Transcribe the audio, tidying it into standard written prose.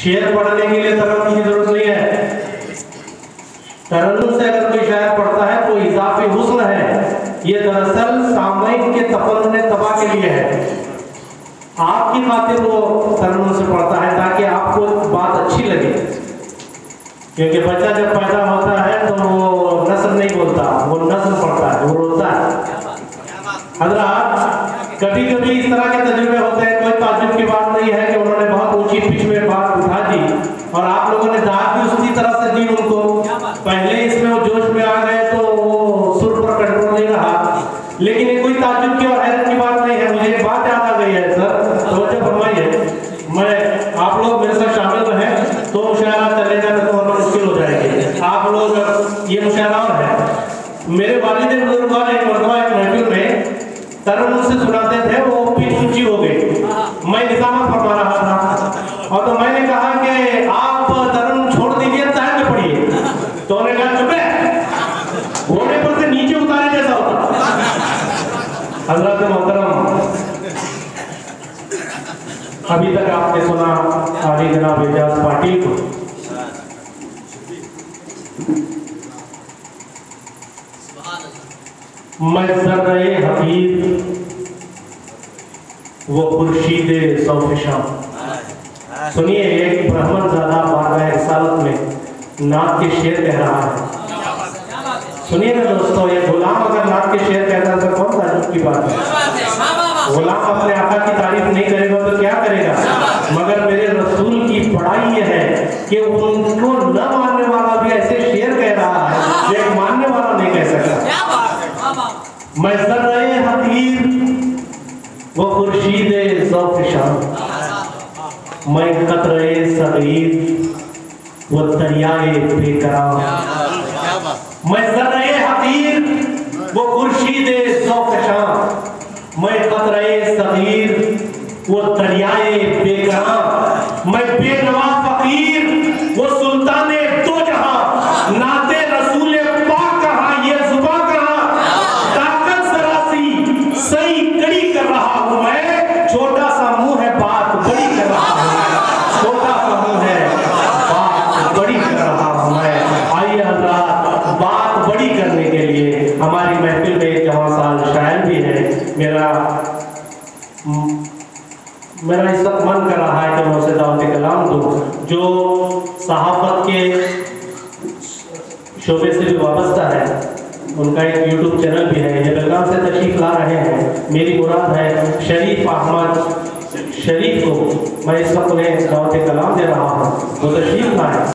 शेर पढ़ने के लिए तरन्नुम की जरूरत नहीं है। तरन्नुम से अगर कोई शायर पढ़ता है तो इजाफी हुस्न है, ये दरअसल सामयिक के तपन्नुने तबा के लिए है। आपकी खातिर वो तरन्नुम से पढ़ता है ताकि आपको बात अच्छी लगे, क्योंकि बच्चा जब पैदा होता है तो वो नस्ल नहीं बोलता, वो नस्ल पढ़ता है, वो रोता है। हज़रात कभी कभी इस तरह के तजुर्बे होते हैं, कोई ताज्जुब की बात नहीं है कि उन्होंने बहुत ऊंची पिच में बात उठा दी और आप लोगों ने दाद भी उसी तरह से दी उनको। पहले इसमें वो जोश में आ गए तो वो सुर पर कंट्रोल नहीं रहा। लेकिन ये कोई ताज्जुब की और हैरत की बात नहीं है। मुझे एक बात याद आ गई है सर, तवज्जो फरमाइए। मैं आप लोग मेरे साथ शामिल रहें तो मुशायरा चलेगा, नहीं तो वरना मुश्किल हो जाएगी। आप लोग ये मुशायरा और है। मेरे वालिद बुजुर्ग एक मरतबा एक महफिल में तरन्नुम से सुनाते थे, वो पिच ऊंची हो गई, मैं निजामत फरमा रहा था और तो मैंने कहा कि आप तरन्नुम छोड़ दीजिए, तान में पढ़िए। तो उन्होंने कहा चुप है, घोड़े पर से नीचे उतारे जैसा होता। हज़रत मोहतरम, अभी तक आपने सुना आली जनाब एजाज पाटिल को। मैं ज़र्रे हकीर वो खुर्शीदे सौफिशां। सुनिए, एक ब्राह्मण ज़्यादा बारगाह रिसालत में नात के शेर कह रहा है। सुनिए ना दोस्तों, ये गुलाम अगर नात के शेर कहता है तो कौन ताज्जुब की बात है। गुलाम अपने आका की तारीफ नहीं करेगा तो क्या करेगा। मगर मेरे रसूल की पढ़ाई ये है कि उनको न मानने वाला भी ऐसे शेर कह रहा है जो एक मानने वाला नहीं कह सकता। मैं ज़र्रे हकीर वो खुर्शीदे ज़ौफ़िशां, मैं क़त्रे सग़ीर वो दरियाए बेकरार। मैं ज़र्रे हकीर वो खुर्शीदे ज़ौफ़िशां, मैं क़त्रे सग़ीर वो दरियाए बेकरार। मैं बेनवा फ़कीर वो सुल्ताने दो जहां, नाते रसूल पाक कहाँ, ये जुबां कहाँ, ताकत सरासी सही कड़ी कर रहा हूँ मैं, छोटा सा मुंह है बात बड़ी कर रहा हूँ, छोटा सा मुंह है बात बड़ी कर रहा हूँ मैं। आइए हज़रात, बात बड़ी करने के लिए हमारी महफिल में एक जवान साल शायर भी है। मेरा इस वक्त मन कर रहा है कि मैं उसे दावत कलाम दूँ, जो सहाफ़त के शोबे से भी वाबस्ता है। उनका एक यूट्यूब चैनल भी है, ये बेलगाम से तशरीफ़ ला रहे हैं। मेरी मुराद है शरीफ अहमद शरीफ को, मैं इस वक्त उन्हें दावत कलाम दे रहा हूँ, वो तशरीफ़ लाए।